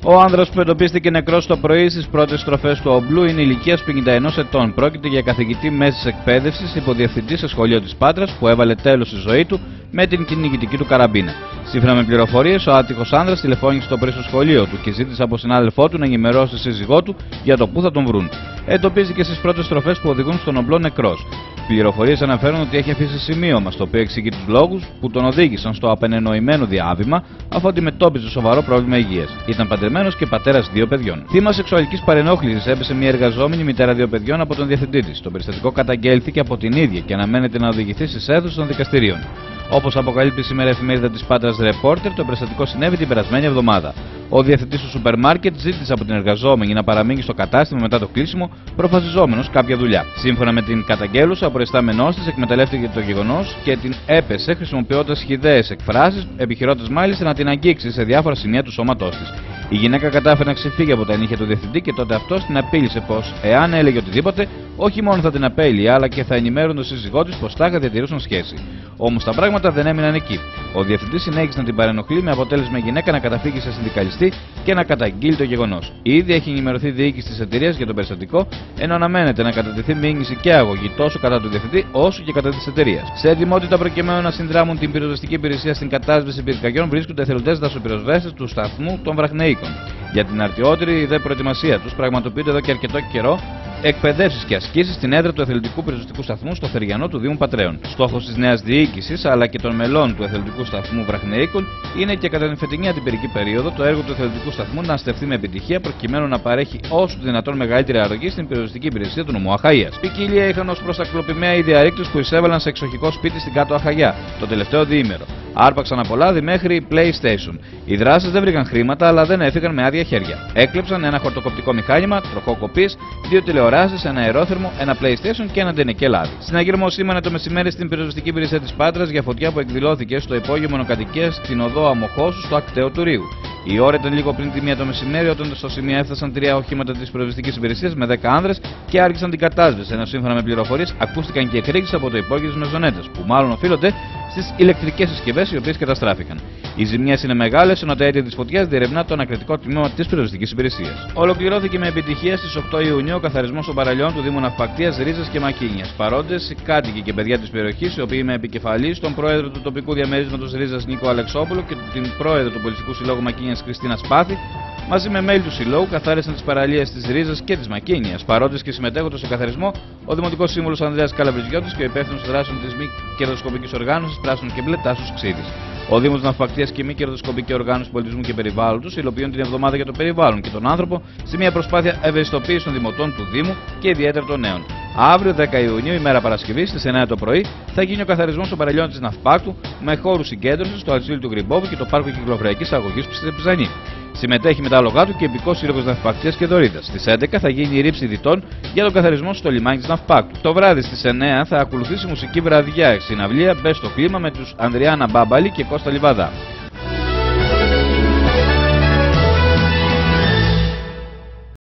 Ο άνδρας που εντοπίστηκε νεκρός το πρωί στις πρώτες στροφές του Ομπλού είναι ηλικίας 51 ετών. Πρόκειται για καθηγητή μέσης εκπαίδευσης, υποδιευθυντή σε σχολείο της Πάτρας, που έβαλε τέλος στη ζωή του με την κυνηγητική του καραμπίνα. Σύμφωνα με πληροφορίες, ο άτυχος άνδρας τηλεφώνησε το πρωί στο σχολείο του και ζήτησε από συνάδελφό του να ενημερώσει τη σύζυγό του για το πού θα τον βρουν. Εντοπίστηκε στις πρώτες στροφές που οδηγούν στον Ομπλό νεκρός. Πληροφορίες αναφέρουν ότι έχει αφήσει σημείωμα, στο οποίο εξηγεί τους λόγους που τον οδήγησαν στο απενενοημένο διάβημα, αφού αντιμετώπιζε σοβαρό πρόβλημα υγείας. Ήταν παντρεμένος και πατέρας 2 παιδιών. Θύμα σεξουαλικής παρενόχλησης έπεσε μια εργαζόμενη μητέρα 2 παιδιών από τον διευθυντή της. Το περιστατικό καταγγέλθηκε από την ίδια και αναμένεται να οδηγηθεί στις αίθουσες των δικαστηρίων. Όπως αποκαλύπτει σήμερα η εφημερίδα της Πάτρας Reporter, το περιστατικό συνέβη την περασμένη εβδομάδα. Ο διευθυντής του σούπερ μάρκετ ζήτησε από την εργαζόμενη να παραμείνει στο κατάστημα μετά το κλείσιμο, προφασιζόμενος κάποια δουλειά. Σύμφωνα με την καταγγέλουσα, ο προϊστάμενός της εκμεταλλεύτηκε το γεγονός και την έπεσε χρησιμοποιώντας χυδαίες εκφράσεις, επιχειρώντας μάλιστα να την αγγίξει σε διάφορα σημεία του σώματός της. Η γυναίκα κατάφερε να ξεφύγει από τα νύχια του διευθυντή και τότε αυτός την απείλησε πως, εάν έλεγε οτιδήποτε, όχι μόνο θα την απέλυε, αλλά και θα ενημέρωνε τον σύζυγό της πως τάχα διατηρούσαν σχέση. Όμως τα πράγματα δεν έμειναν εκεί. Ο διευθυντής συνέχισε να την παρενοχλεί, με αποτέλεσμα η γυναίκα να καταφύγει σε συνδικαλιστή και να καταγγείλει το γεγονός. Ήδη έχει ενημερωθεί η διοίκηση της εταιρείας για το περιστατικό, ενώ αναμένεται να κατατεθεί μήνυση και αγωγή τόσο κατά του διευθυντή όσο και κατά της εταιρείας. Σε ετοιμότητα προκειμένου να συνδράμουν την πυροσβεστική υπηρεσία στην κατάσβεση πυρκαγιών βρίσκονται εθελοντές δασοπυροσβέστες του σταθμού των Βραχνεΐκων. Για την αρτιότερη δε προετοιμασία τους πραγματοποιούνται εδώ και αρκετό καιρό εκπαιδεύσεις και ασκήσεις στην έδρα του εθελοντικού πυροσβεστικού σταθμού στο Θεριανό του Δήμου Πατρέων. Στόχος της νέας διοίκησης αλλά και των μελών του εθελοντικού σταθμού Βραχνεΐκων είναι και κατά την φετινή αντιπυρική περίοδο το έργο του εθελοντικού σταθμού να στεφθεί με επιτυχία προκειμένου να παρέχει όσο το δυνατόν μεγαλύτερη αρρωγή στην πυροσβεστική υπηρεσία του νομού Αχαΐας. Ποικιλία είχαν ως προς τα κλοπημαία οι διαρρήκτες που εισέβαλαν σε εξοχικό σπίτι στην Κάτω Αχαγιά το τελευταίο διήμερο. Άρπαξαν από λάδι μέχρι PlayStation. Οι δράστες δεν βρήκαν χρήματα αλλά δεν έφυγαν με άδεια χέρια. Έκλεψαν ένα χορτοκοπτικό μηχάνημα, τροχό κοπής, 2 τηλεοράσεις, ένα αερόθερμο, ένα PlayStation και ένα ντενεκέ λάδι. Συναγερμό σήμανε το μεσημέρι στην πυροσβεστική υπηρεσία της Πάτρας για φωτιά που εκδηλώθηκε στο υπόγειο μονοκατοικίας στην οδό Αμοχώσου στο ακτέο του Ρήγου. Η ώρα ήταν λίγο πριν τη 1 το μεσημέρι, όταν στο σημείο έφτασαν 3 οχήματα της πυροσβεστικής υπηρεσίας με 10 άνδρες και άρχισαν την κατάσβεση. Ενώ σύμφωνα με πληροφορίες ακούστηκαν και εκρήξεις από το υπόγειο της μεζονέτας, που μάλλον οφείλονται στις ηλεκτρικές συσκευές οι οποίες καταστράφηκαν. Οι ζημιές είναι μεγάλες, ενώ τα αίτια της φωτιάς διερευνά το ανακριτικό τμήμα της πυροσβεστικής υπηρεσίας. Ολοκληρώθηκε με επιτυχία στις 8 Ιουνίου ο καθαρισμός των παραλιών του Δήμου Ναυπακτίας, Ρίζας και Μακίνιας. Παρόντες οι κάτοικοι και παιδιά της περιοχής, οι οποίοι με επικεφαλής τον πρόεδρο του τοπικού διαμερίσματος Ρίζας Νίκο Αλεξόπουλο και την πρόεδρο του Πολιτικού Συλλόγου Μακίνιας Χριστίνα Σπάθη, μαζί με μέλη του Συλλόγου καθάρισαν τις παραλίες της Ρίζας και της Μακίνιας. Παρόντες και συμμετέχοντες στο καθαρισμό, ο Δημοτικός Σύμβουλος Ανδρέας Καλαβριζιώτης και ο υπεύθυνος δράσεων της μη κερδοσκοπικής οργάνωσης Πράσινο και Μπλε Τάσος Ξίδης. Ο Δήμος Ναυπακτίας και η μη κερδοσκοπική οργάνωση πολιτισμού και περιβάλλοντος υλοποιούν την εβδομάδα για το περιβάλλον και τον άνθρωπο σε μια προσπάθεια ευαισθητοποίησης των δημοτών του Δήμου και ιδιαίτερα των νέων. Αύριο, 10 Ιουνίου, ημέρα Παρασκευή, στις 9 το πρωί, θα γίνει ο καθαρισμός των παραλιών της Ναυπάκτου με χώρους συγκέντρωσης στο Αλτσίλι του Γκριμπόβου και το πάρκο κυκλοφοριακής αγωγής που στη Πιζανή. Συμμετέχει με τα άλογά του και Επικός Σύλλογος Ναυπακτίας και Δωρίδας. Στις 11 θα γίνει η ρήψη διτών για τον καθαρισμό στο λιμάνι της Ναυπάκτου. Το βράδυ στις 9 θα ακολουθήσει μουσική βραδιά, συναυλία Μπες στο κλίμα με τους Ανδριάννα Μπάμπαλη και Κώστα Λιβαδά.